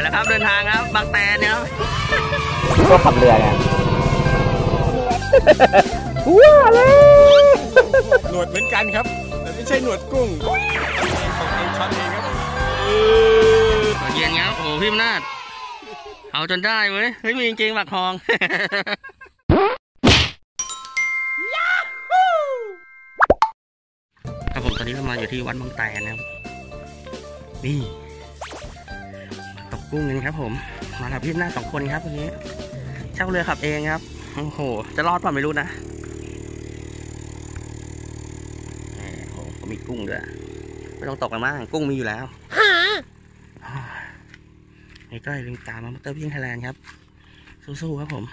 แล้วครับเดินทางครับบางแตนเนี่ยพวกขับเรือเนี่ยว้าเลยหนวดเหมือนกันครับแต่ไม่ใช่หนวดกุ้งของเองช็อตเองครับเย็นครับโอ้พี่อำนาจเอาจนได้เว้ยเฮ้ยมีจริงๆบักทองครับผมตอนนี้เรามาอยู่ที่วัดบางแตนนะครับนี่ตกกุ้งกันครับผมมากับพี่อำนาจ2 คนครับวันนี้เช่าเรือขับเองครับโอ้โหจะรอดป่ะไม่รู้นะโอ้โหมีกุ้งด้วยไม่ต้องตกกันมากกุ้งมีอยู่แล้วนี่ก็ลืมตามมาเตอร์พิงไทยแลนด์ครับสู้ๆครับผม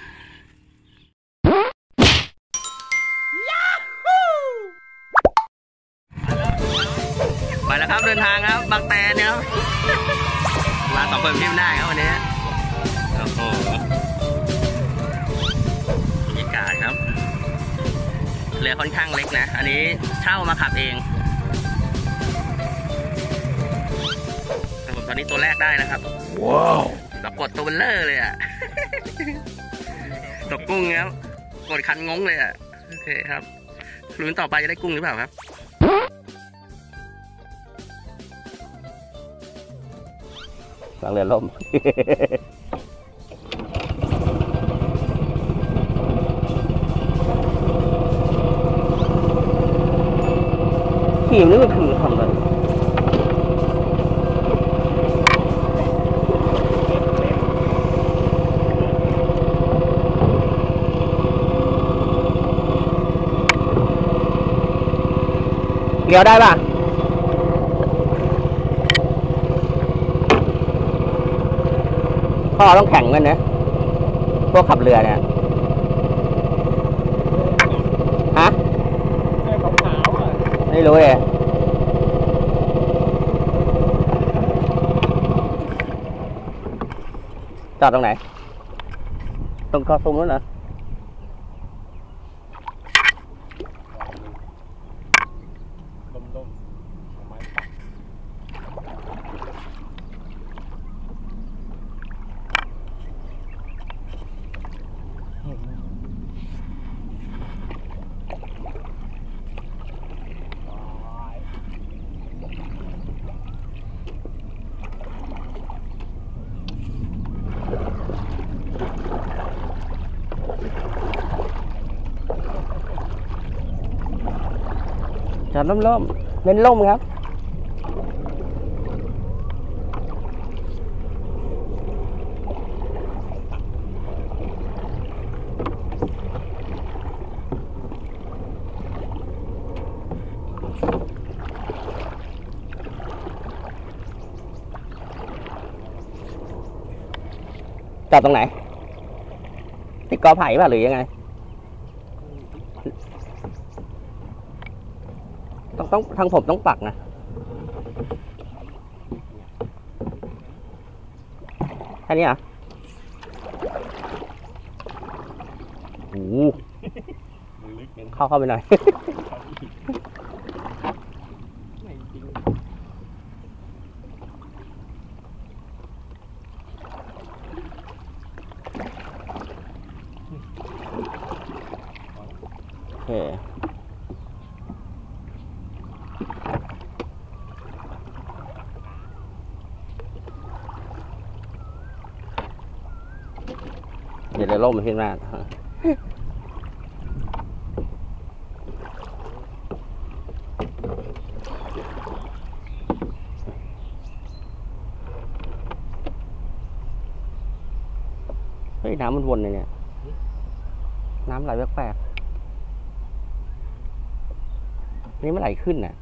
ไปแล้วครับเดินทางครับบางแตนเนี่ยมา2 คนพี่อำนาจครับวันนี้โอ้โหบรรยากาศครับเรือค่อนข้างเล็กนะอันนี้เช่ามาขับเองผมตอนนี้ตัวแรกได้นะครับว้าวแบบกดตัวเบลเลอร์เลยอ่ะ ตกกุ้งครับกดคันงงเลยอ่ะโอเคครับลุ้นต่อไปจะได้กุ้งหรือเปล่าครับหลังเรือล่มขี่นี่มันคือทำอะไรเลี้ยวได้ป่ะพ่อต้องแข่งกันนะพวกขับเรือเนี่ยฮะไม่รู้เลยจอดตรงไหนตรงคอซุ้มนู้นเหรอจอดล่มๆเน้นล่มครับจอดตรงไหนติดกอไผ่ป่ะหรือยังไงต้องทางผมต้องปักนะแค่นี้อ่ะโอ้โหเข้าไปหน่อยโอเคเดี๋ยวล่มขึ้นมาเฮ้ยน้ำมันวนเลยเนี่ยน้ำไหลแปลกๆนี่มันไหลขึ้นน่ะ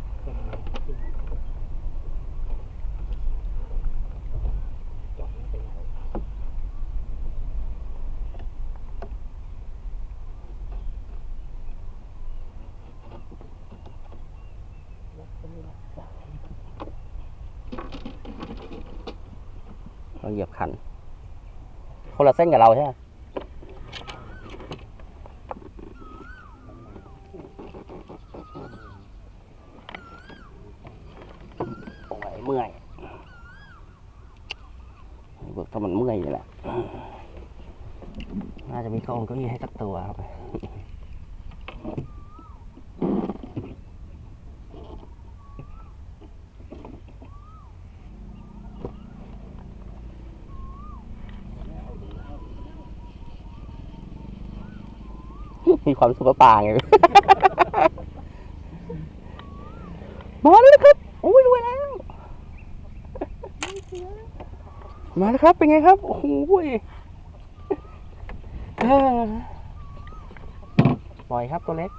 เราเหยียบคันคนละเส้นกับเราใช่ไหมเมื่อยถ้ามันเมื่อยนี่แหละน่าจะมีเก้าอี้เก้าอี้ให้สักตัวครับมีความสุขป่าไง มาแล้วนะครับโอ้ยรวยแล้วมาแล้วครับเป็นไงครับโอ้โหปล่อยครับตัวเล็ก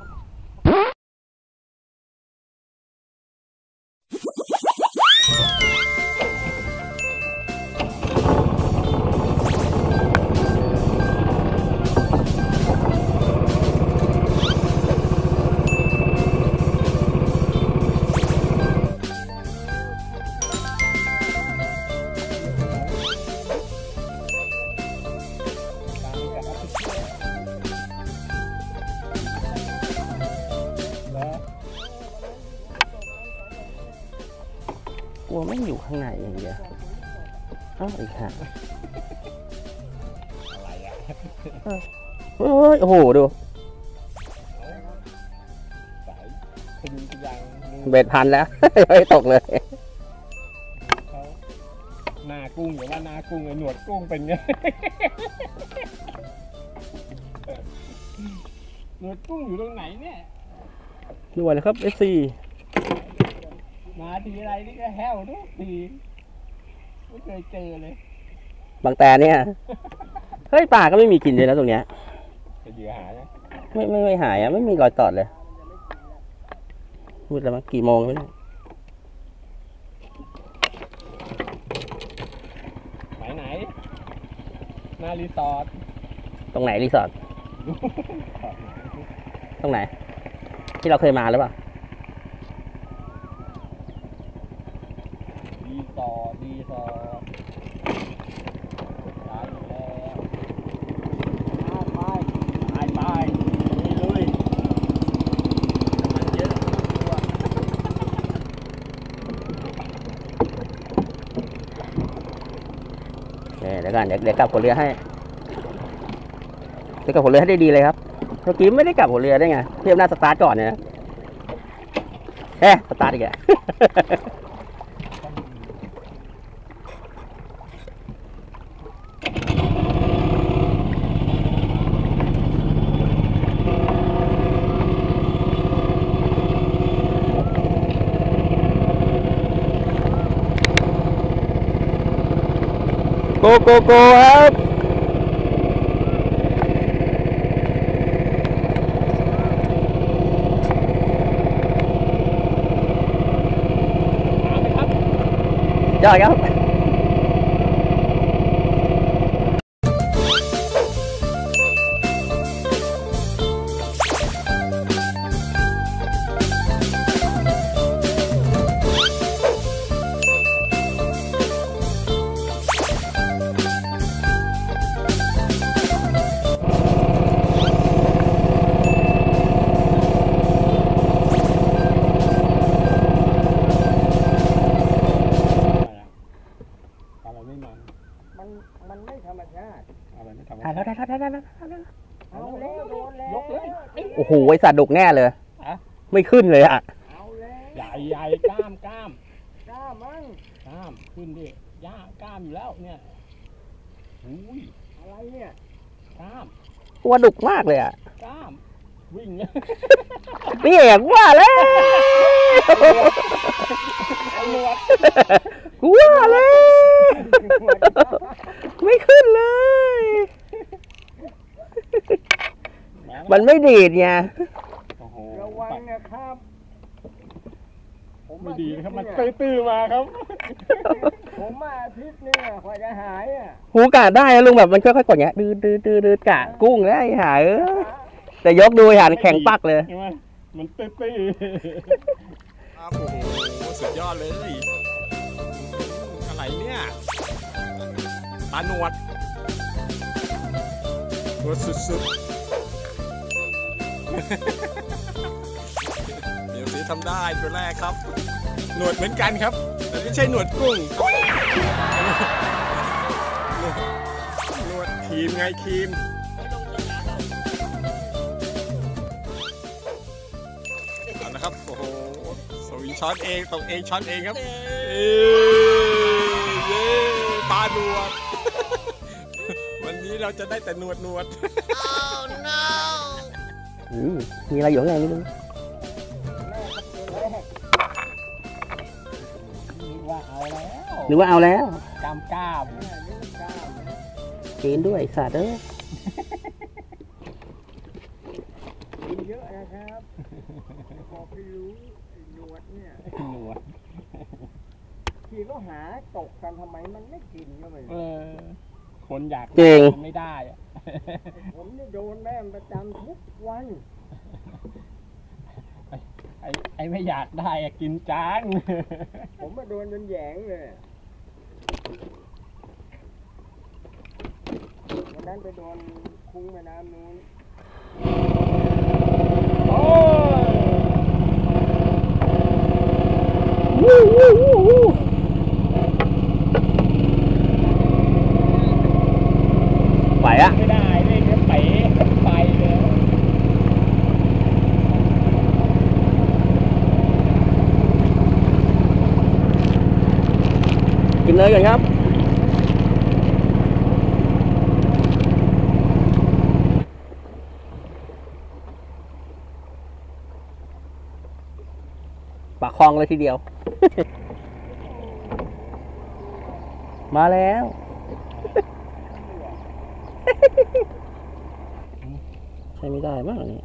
กลัวไม่อยู่ข้างในอย่างเดียวอ้าวอีกฮะอะไรอ่ะเฮ้ยโอ้โหดูเบ็ดพันแล้วไม่ตกเลยหน้ากุ้งหรือว่าหน้ากุ้งหนวดกุ้งเป็นไงหนวดกุ้งอยู่ตรงไหนเนี่ยดูเลยครับ FC มาทีไรนี่ก็แห้วทุกทีไม่เคยเจอเลยบางแต่เนี่ยเฮ้ยป่าก็ไม่มีกินเลยนะตรงเนี้ยจะเหยื่อหายนะไม่หายอ่ะไม่มีรอยตอดเลยมืดแล้วมั้งกี่โมงแล้วเนี่ยไหนหน้ารีสอร์ทตรงไหนรีสอร์ทตรงไหนที่เราเคยมาหรือเปล่ารีสอร์ทได้แล้วไปนี่เลยมันเยอะเดี๋ยวกันเดี๋ยวกลับหัวเรือให้เดี๋ยวกลับหัวเรือให้ได้ดีเลยครับเมื่อกี้ไม่ได้กลับหัวเรือได้ไงพี่อำนาจสตาร์ทก่อนเนี่ยสตาร์ทอีกแกโกครับยอดครับมันไม่ธรรมชาติอะไรไม่ธรรมชาติได้เอาแล้วโดนแล้วยกเลยโอ้โหไอสัตว์ดุกแน่เลยไม่ขึ้นเลยอ่ะเอาแล้วใหญ่กล้ามมั้งกล้ามขึ้นดิย่ากล้ามอยู่แล้วเนี่ยอุ้ยอะไรเนี่ยกล้ามตัวดุกมากเลยอ่ะกล้ามวิ่งนี่เอกว่าแล้วว่าแล้วไม่ขึ้นเลยมันไม่ดีดไงระวังนะครับผมไม่ดีนะครับมันตื้อมาครับผมมาอาทิตย์นึงกว่าจะหายหูกะได้ลุงแบบมันค่อยๆกดเงี้ยดื้อกะกุ้งแล้วไอ้หายแต่ยกดูหันแข็งปักเลยมันตื้อโอ้โหสุดยอดเลยอะไรเนี่ยปลาหนวดตัวสุดๆเดี๋ยวสิทำได้ตัวแรกครับหนวดเหมือนกันครับแต่ไม่ใช่หนวดกุ้งรีมไงครีมเอาละครับโอ้โหสวิงช็อตเองตกเองช็อตเองครับเย้ปลาหนวด วันนี้เราจะได้แต่หนวดมีอะไรอยู่ข้างในไม่รู้นึกว่าเอาแล้วหรือว่าเอาแล้วกามกินด้วยสัตว์เอ้ยกินเยอะนะครับบอกให้รู้ไอ้หนวดเนี่ยหนวดที่เขาหาตกกันทำไมมันไม่กินก็ไม่รู้คนอยากจริงไม่ได้อะผมนี่โดนแม่งประจำทุกวันไอ้ไม่อยากได้อะกินจังผมมาโดนจนแหยงเลยวันนั้นไปโดนคุ้งแม่น้ำนู้นไหวอะไม่ได้เลยก็เป๋ไปเลยกินเลยก่อนครับปากคลองเลยทีเดียว มาแล้ว ใช้ไม่ได้มากนี่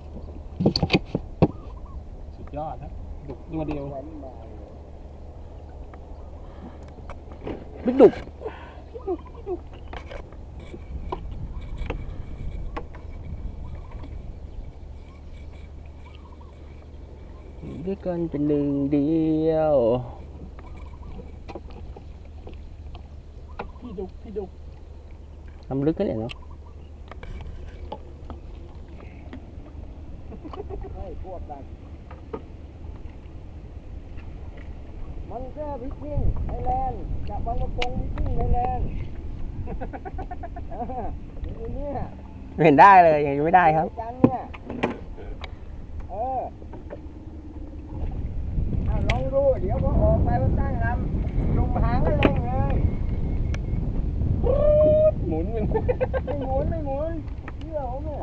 สุดยอดครับดุตัวเดียวบิ๊กดุกด้วยกันเป็นหนึ่งเดียวพี่ดุกทำลึกกันเนี่ยเนาะให้พวกกันมันแค่พิชิงไทยแลนด์จับบางประกงพิชิงไทยแลนด์อย่างนี้เนี่ยไม่เห็นได้เลยยังไม่ได้ครับกันเนี่ยเอาลองดูเดี๋ยวพอออกไปมันตั้งลำลงหางก็แรงเลยหมุนมันไม่หมุนเชื่อผมเนี่ย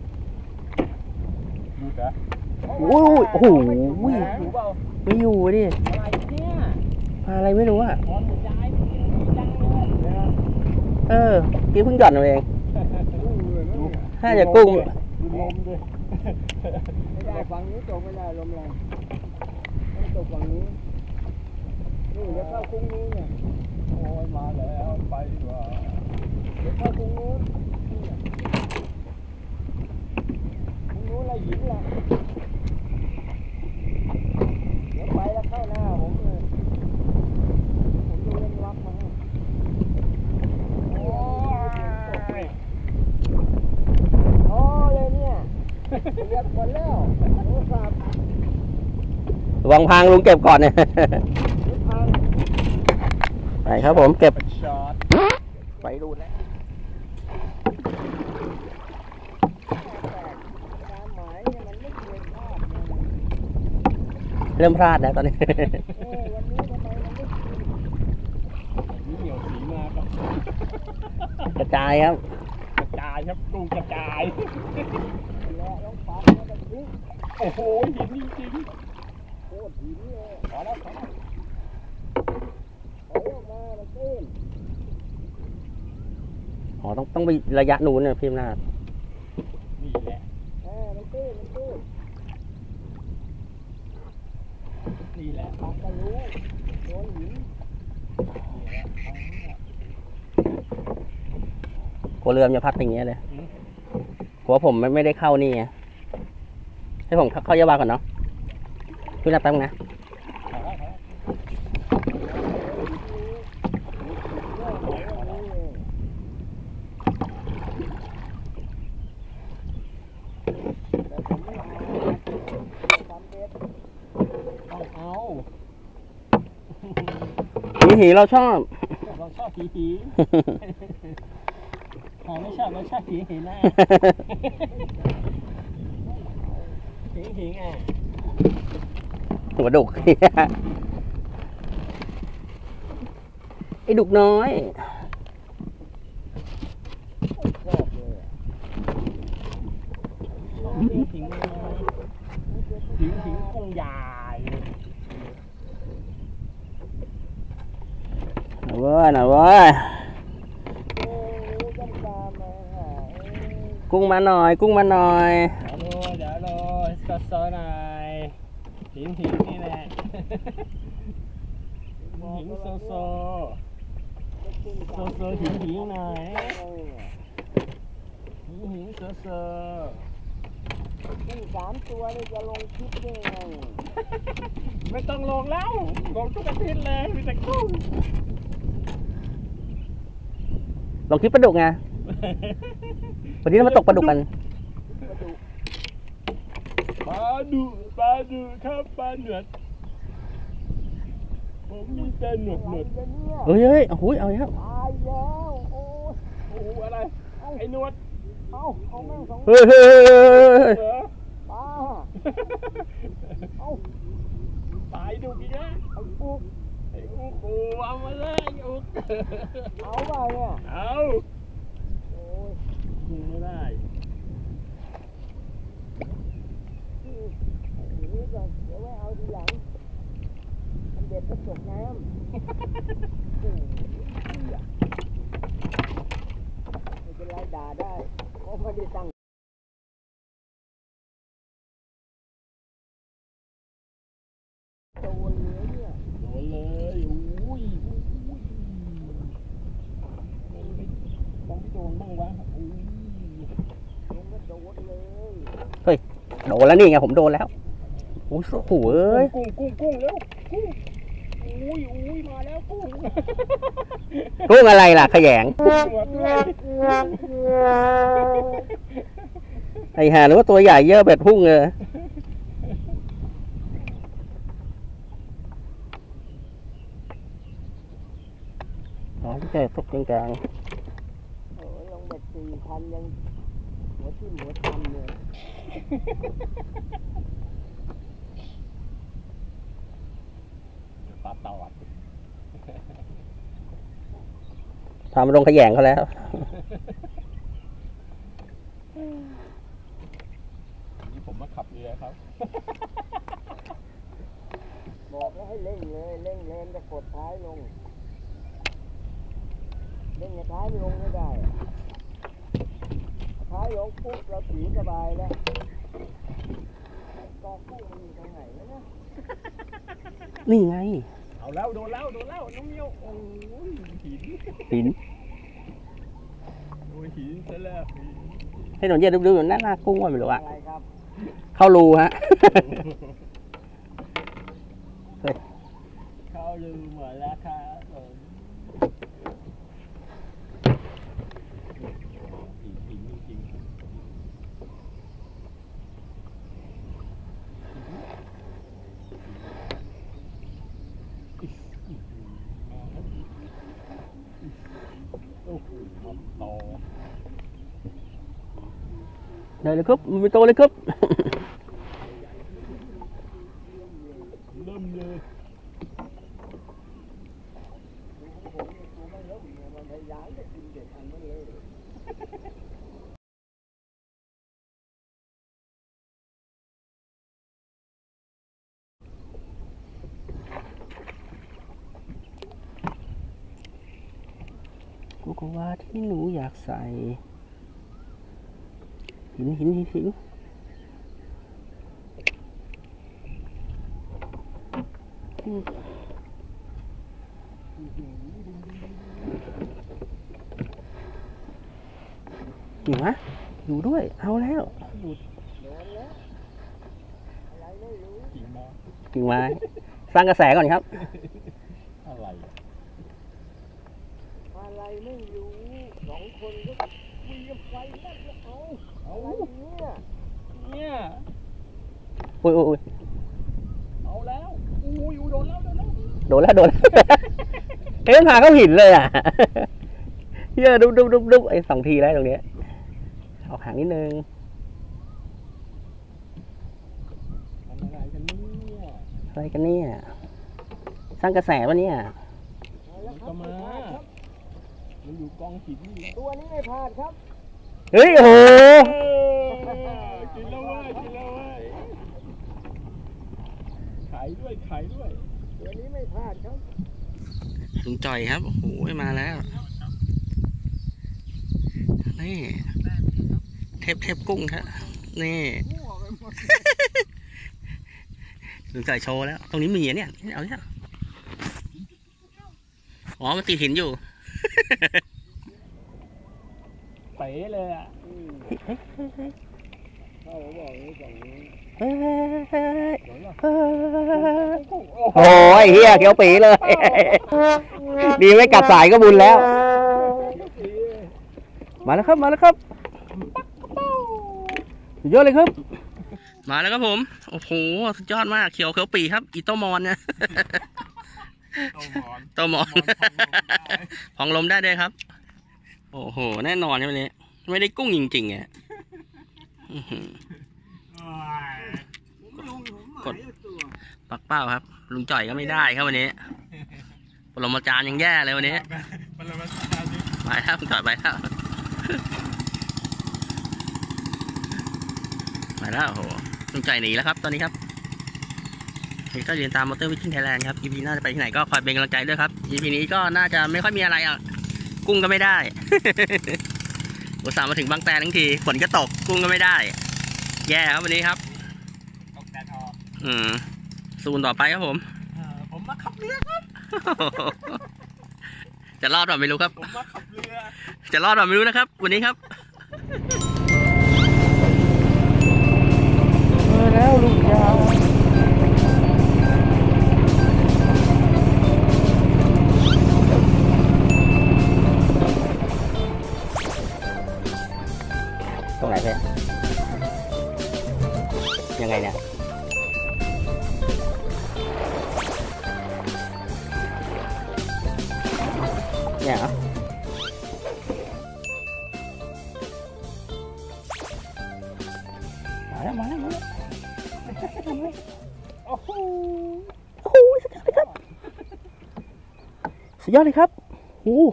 ดูจ้ะโอ้ยโอ้โหดูเปล่าไม่อยู่ดิอะไรเนี่ยปลาอะไรไม่รู้อ่ะตอนย้ายไปกินดีจังเลยกี้เพิ่งหย่อนเอาเอง น่าจะกุ้งดูลมด้วยไม่ได้ฝั่งนี้ตกไม่ได้ลมแรงต้องตกฝั่งนี้นี่เดี๋ยวเข้าคุ้งนู้นเนี่ยโอ้ยมาแล้วไปดีกว่าเดี๋ยวเข้าคุ้งนู้นคุ้งนู้นละหินละเดี๋ยวไปแล้วเข้าหน้าผมเลยผมดูเล่นรับมาให้โอ้ยโอ้เลยเนี่ยเรียบหมดแล้วโทรศัพท์ระวังพังลุงเก็บก่อนเนี่ยรถพังไปครับผมเก็บช็อตไปดูนะตามหมายเนี่ยมันไม่เคยพลาดเลยเริ่มพลาดแล้วตอนนี้วันนี้ทำไมมันไม่กินนี่เหนียวสีมาครับกระจายครับกระจายครับกุ้งกระจายและลองฟังแล้วก็ทิ้งโอ้โหหินจริงโคตรหินเลยๆพอแล้วถอยออกมามันตื้นอ๋อต้องไประยะนู้นเนี่ยพี่อำนาจนี่แหละมันตื้นมันตื้นนี่แหละปากก็รู้โดนหินกลัวเรือมันจะพัดอย่างเงี้ยเลยกลัวผมไม่ได้เข้านี่ไงให้ผมเข้ายาวาก่อนเนาะพี่รับแป๊บนึงนะแต่ผมไม่เอาทำเด็ดต้องเอาหีเราชอบเราชอบผีไม่ชอบรสชาติหิงหิงนะหิงหิงอ่ะหัวดุก ไอ้ดุกน้อยชอบเลยหิงหิงหิงหิงกุ้งใหญ่หน่อยเว้ยหน่อยเว้ยโอ้ยจำตามมาหากุ้งมาหน่อยกุ้งมาหน่อยเดี๋ยวโรยซอหน่อยหิงหิงนี่แหละหิงโซโซหิงหิงหน่อยหิงหิงโซโซนี่3 ตัวนี่จะลงคลิปได้ไงไม่ต้องลงแล้วลงทุกอาทิตย์เลยมีแต่กุ้งลองคลิปปลาดุกไง วันนี้เรามาตกปลาดุกกันปลาดุครับปลาหนวดผมมีแต่หนวดเฮ้ยเฮ้ยโอ้โหเอาแล้วตายแล้วโอ้ยโอ้อะไรไอ้หนวดเอาแม่ง2 เฮ้ยเฮ้ยเฮ้ยเหรอปลาเอาตายดุอีกแล้วไอ้ปุ๊กไอ้อุกโอ้เอามาเลยไอ้อุกเอาไปเนี่ยเอาโอ้ยกินไม่ได้อย่างนี้ก่อนเดี๋ยวไว้เอาทีหลังมันเด็ดก็ตกน้ำโอ้ยไม่เป็นไรด่าได้เพราะไม่ได้ตั้งโดนเลยเนี่ยโดนเลยอุ้ยมันไม่ต้องโดนบ้างวะอุ้ยลงก็โดนเลยโดนแล้วนี่ไงผมโดนแล้วโอ้โหเอ้ยกุ้งเร็วกุ้งอุ้ยมาแล้วกุ้งกุ้งอะไรล่ะขยงหมดเลยไอ้ห่าหรือว่าตัวใหญ่เยอะเบ็ดพุ่งเลยอ๋อที่แกตกกลางโอ้ยลงเบ็ด4,000ยังหัวทิ่มหัวทำเลยปลาตอดๆพามาลงขยงเขาแล้วนี่ผมมาขับเรือครับบอกแล้วให้เร่งเลยเร่งเลนจะกดท้ายลงเร่งท้ายไม่ลงไม่ได้อะท้ายลงปุ๊บเราถีสบายแล้วกอกุ้งมันอยู่ตรงไหนแล้วนะนี่ไงเอาแล้วโดนแล้วน้องเมียวโอ้ยหินหินโอ้ยหินซะแล้วให้หนูเย็นดูๆอยู่หน้ากุ้งว่าไม่รู้อะอะไรครับเข้ารูฮะเข้าลืมหมดแล้วครับผมหินจริงโอ้โหมันโตได้เลยครับมันไปโตเลยครับเริ่มเลยมันพยายามจะกินเด็กอันนั้นเลยกูก็ว่าที่หนูอยากใส่ หินอยู่มะอยู่ด้วย เอาแล้วหลุดโดนแล้วอะไรไม่รู้กิ่งมากิ่งไม้สร้างกระแสก่อนครับอะไรอะอะไรไม่รู้2 คนก็คุยกันไฟนั่นแล้วเอาอะไรเนี่ยเนี่ยอุ้ยเอาแล้วอุ้ยโดนแล้วโดนแล้ว เฮ้ยมันพาเข้าหินเลยอ่ะเฮียดุบไอ้2 ทีแล้วตรงเนี้ยออกห่างนิดนึงทำอะไรกันเนี่ยอะไรกันเนี่ยสร้างกระแสปะเนี่ยมันก็มามันอยู่กองหินนี่แหละตัวนี้ไม่พลาดครับเฮ้ยโอ้โหกินแล้วเว้ยกินแล้วเว้ยขายด้วยขายด้วยตัวนี้ไม่พลาดครับลุงจ่อยครับ โอ้โห มาแล้ว นี่เทปกุ้งครับนี่ลุงจ่อยโชว์แล้ว ตรงนี้มีอ่ะเนี่ยเอาเนี่ยอ๋อ มันติดหินอยู่เป๋เลยอ่ะเข้าบอกนี้ฝั่งนี้โอ้ยเฮียเขียวปีเลย ดีไม่กัดสายก็บุญแล้ว มาแล้วครับสุดยอดเลยครับมาแล้วครับผม โอ้โห สุดยอดมาก เขียวปีครับ อีโตมอนเนี่ย โตมอนพองลมได้ด้วยครับ โอ้โห แน่นอนครับวันนี้ ไม่ได้กุ้งจริงๆอ่ะกดปักเป้าครับ ลุงจ่อยก็ไม่ได้ครับวันนี้ปรมาจารย์ยังแย่เลยวันนี้ไปแล้วลุงจ่อยไปแล้วโอ้โหลุงจ่อยหนีแล้วครับตอนนี้ครับนี่ก็เรียนตามมอเตอร์วิชั่นไทยแลนด์ครับ EP หน้าจะไปที่ไหนก็คอยเป็นกำลังใจด้วยครับ EP นี้ก็น่าจะไม่ค่อยมีอะไรอ่ะกุ้งก็ไม่ได้ อุตส่าห์มาถึงบางแตนทั้งทีฝนก็ตกกุ้งก็ไม่ได้ แย่ครับวันนี้ครับตกแดดออกซูนต่อไปครับผมผมมาขับเรือครับจะรอดหรือไม่รู้ครับผมมาขับเรือจะรอดหรือไม่รู้นะครับ วันนี้ครับมาแล้วลุงยาวตรงไหนเพ่ยังไงเนี่ยเนี่ยเหรอมาแล้วโอ้โหสุดยอดเลยครับโอ้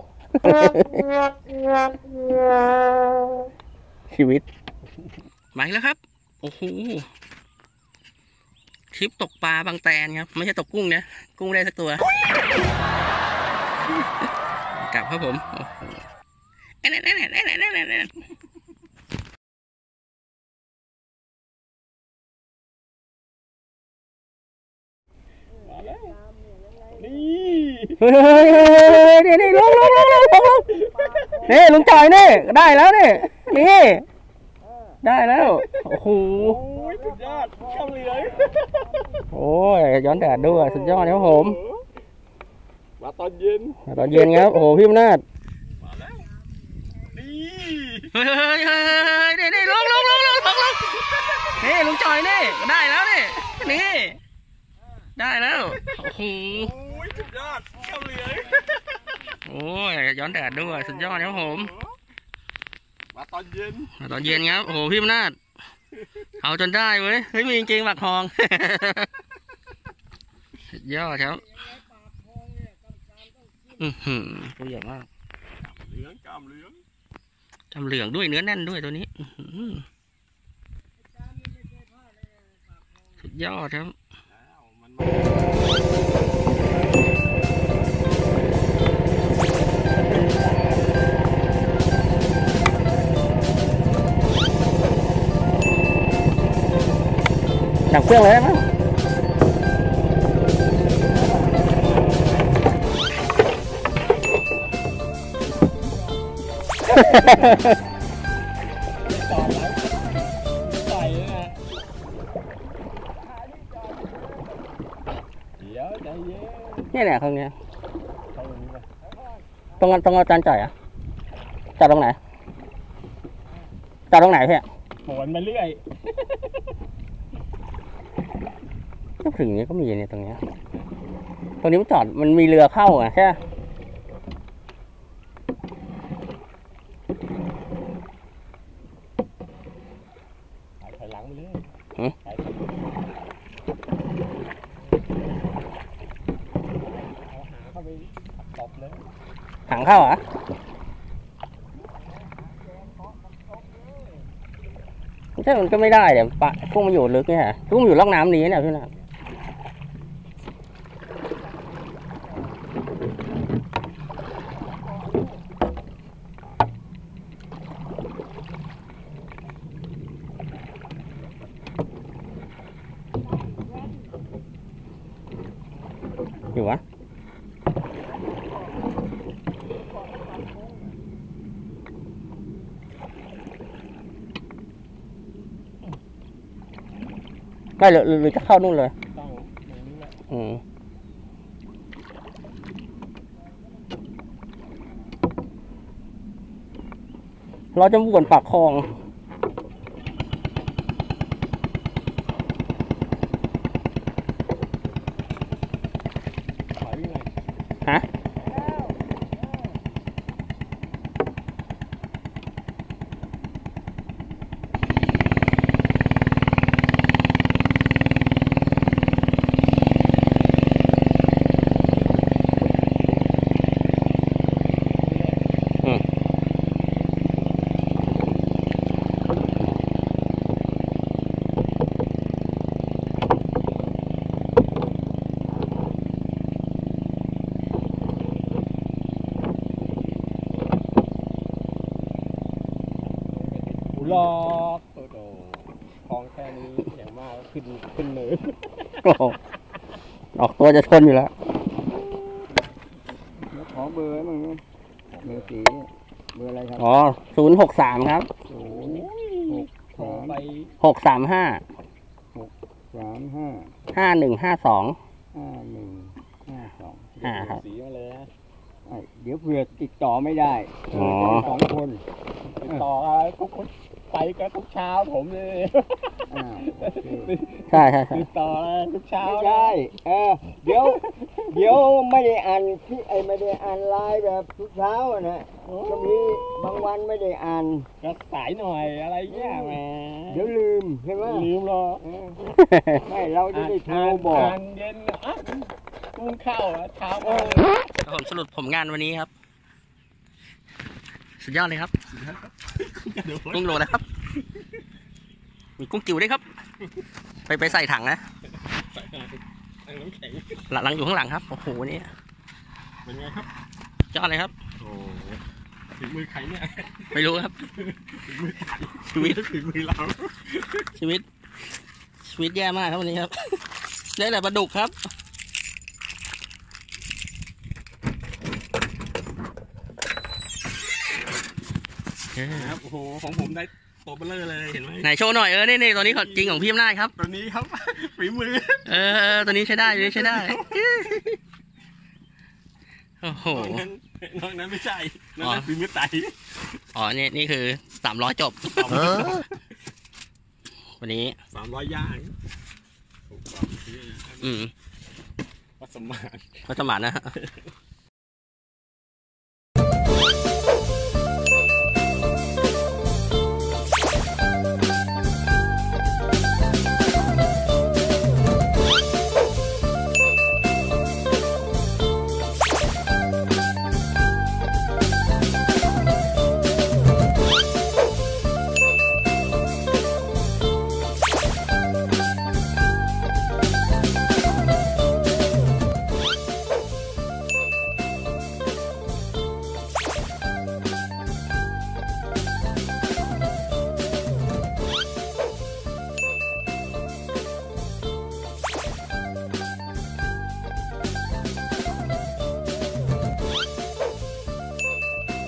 ชีวิตมาอีกแล้วครับ โอ้โหทริปตกปลาบางแตนครับ ไม่ใช่ตกกุ้งนะกุ้งได้สักตัว กลับครับผมโอ้โหนี่เฮ้ยนี่ลงนี่ลุงจ่อยนี่ได้แล้วนี่ได้แล้วโอ้โหโอ้ยสุดยอดขับเรือโอ้ยย้อนแดดด้วยสุดยอดครับผมมาตอนเย็นตอนเย็นครับโอ้โหพี่อำนาจมาแล้วนี่เฮ้ยนี่ลงนี่ลุงจ่อยนี่ได้แล้วนี่ได้แล้วโอ้โหโอ้ยสุดยอดขับเรือโอ้ยย้อนแดดด้วยสุดยอดครับผมมาตอนเย็นตอนเย็นครับโอ้โหพี่อำนาจเอาจนได้เว้ยเฮ้ยมีจริงๆปากทองสุดยอดครับตัวใหญ่มากเหลืองกล้ามเหลืองจำเหลืองด้วยเนื้อแน่นด้วยตัวนี้สุดยอดครับดับเครื่องเลยมั้งต่อไหลใส่นะเดี๋ยวใจเย็นเนี่ยตรงเนี้ยใส่ตรงนี้ไปตรงอาจารย์จ่อยอ่ะจอดตรงไหนพี่โหนมาเรื่อยก็ถึงนี้ก็มีเนี่ยตรงเนี้ยมันจอดมันมีเรือเข้าอ่ะใช่ไหมถังเข้าเหรอ่ะใช่มันก็ไม่ได้เดี๋ยวปะกุ้งมันอยู่ลึกเนี่ยกุ้งมันอยู่ร่องน้ำนี้เนี่ยพี่นะอยู่วะไม่หรือจะเข้านู่นเลยต้องอย่างนี้แหละเราจะวนปากคลองถอยยังไงฮะหลอกโอ้โหคลองแค่นี้อย่างมากขึ้นเนินโอ้โหออกตัวจะชนอยู่แล้วแล้วขอเบอร์มึงเบอร์สีเบอร์อะไรครับอ๋อ063ครับโอ้ยโทรไป 635 35 5152 5152 ครับสีมาเลยนะเดี๋ยวเผื่อติดต่อไม่ได้อ๋อสองคนติดต่ออะไรทุกคนไปกันทุกเช้าผมเลยอ้าวโอเคใช่ใช่ติดต่ออะไรทุกเช้าไม่นะใช่เดี๋ยวไม่ได้อ่านที่ไม่ได้อ่านไลน์แบบทุกเช้าอะนะก็มีบางวันไม่ได้อ่านก็สายหน่อยอะไรเงี้ยแหมเดี๋ยวลืมใช่ไหมลืมหรอไม่เราจะได้โทรบอกอ่านเย็นอ่ะกุ้งเข้าแล้วเช้ามาผมสรุปผลงานวันนี้ครับ สุดยอดเลยครับกุ้งโลนะครับ มีกุ้งจิ๋วด้วยครับ ไปใส่ถังนะใส่น้ำแข็งหลังอยู่ข้างหลังครับ โอ้โหนี่เป็นไงครับยอดเลยครับโอ้ถึงมือใครเนี่ยไม่รู้ครับถึงมือใครชีวิตถึงมือเราชีวิตแย่มากครับวันนี้ครับ ได้แต่ปลาดุกครับครับโอ้โหของผมได้โตเบลเลอร์เลยเห็นไหมไหนโชว์หน่อยนี่ตัวนี้ของจริงของพี่อำนาจครับตัวนี้ครับ ฝีมือตัวนี้ใช้ได้ตัวนี้ใช้ได้ โอ้โหนอกนั้นไม่ใช่นอกนั้นฝีมือไต่อ๋อนี่คือ300จบ วันนี้ 300 ย่าง วัดสมานเขาจะหมานนะฮะ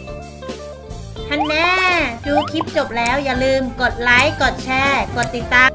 ท่านแน่ดูคลิปจบแล้วอย่าลืมกดไลค์ กดแชร์ กดติดตาม